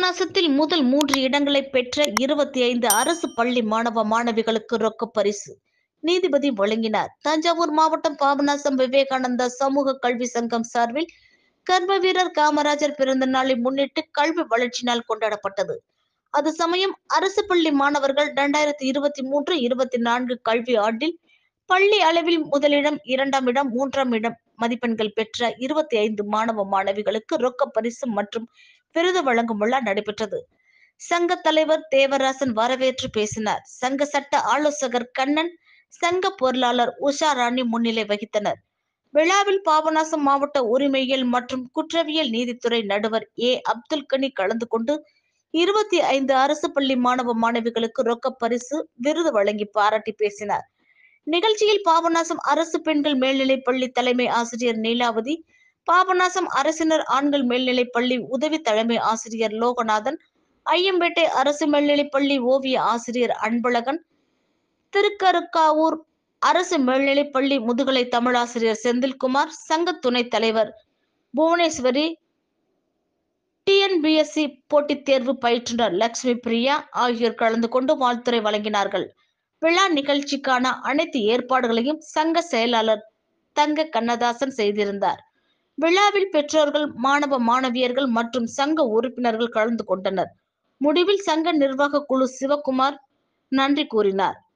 பாபநாசத்தில் முதல் 3 இடங்களை பெற்ற 25 அரசு பள்ளி மாணவ மாணவிகளுக்கு ரொக்க பரிசு நீதிபதி வழங்கினார். தஞ்சாவூர் மாவட்டம் பாபநாசம் விவேகானந்தா சமூக கல்வி சங்கம் சார்பில் கர்ம வீரர் காமராஜர் பிறந்த நாளை முன்னிட்டு கல்வி வளர்ச்சி நாள் கொண்டாடப்பட்டது. அது சமயம் அரசு பள்ளி மாணவர்கள் 2023-24 கல்வி ஆண்டில் பள்ளி அளவில் முதலிடம், 2ஆம் இடம், 3ஆம் இடம் மதிப்பெண்கள் பெற்ற 25 மாணவ மாணவிகளுக்கு ரொக்க பரிசு மற்றும் விருது வழங்கும் விழா நடைபெற்றது. சங்க தலைவர் தேவராசன் வரவேற்று பேசினார். சங்க சட்ட ஆலோசகர் கண்ணன், சங்க பொருளாளர் உஷா ராணி முன்னிலை வகித்தனர். விழாவில் பாபநாசம் மாவட்ட உரிமையியல் மற்றும் குற்றவியல் நீதித்துறை நடுவர் ஏ. அப்துல் கனி கலந்து கொண்டு 25 அரசு பள்ளி மாணவ மாணவிகளுக்கு ரொக்க பரிசு, விருது வழங்கி பாராட்டி பேசினார். நிகழ்ச்சியில் பாபநாசம் அரசு பெண்கள் மேல்நிலைப் பள்ளி தலைமை ஆசிரியர் நீலாவதி, பாபநாசம் அரசினர் ஆண்கள் மேல்நிலைப் பள்ளி உதவி தலைமை ஆசிரியர் லோகநாதன், ஐயம்பேட்டை அரசு மேல்நிலைப் பள்ளி ஓவிய ஆசிரியர் அன்பழகன், திருக்கருக்காவூர் அரசு மேல்நிலைப் பள்ளி முதுகலை தமிழாசிரியர் செந்தில்குமார், சங்க துணைத் தலைவர் புவனேஸ்வரி, டிஎன்பிஎஸ்சி போட்டித் தேர்வு பயிற்றுனர் லட்சுமி பிரியா ஆகியோர் கலந்து கொண்டு வாழ்த்துரை வழங்கினார்கள். விழா நிகழ்ச்சிக்கான அனைத்து ஏற்பாடுகளையும் சங்க செயலாளர் தங்க கண்ணதாசன் செய்திருந்தார். விழாவில் பெற்றோர்கள், மாணவ மாணவியர்கள் மற்றும் சங்க உறுப்பினர்கள் கலந்து கொண்டனர். முடிவில் சங்க நிர்வாக குழு சிவகுமார் நன்றி கூறினார்.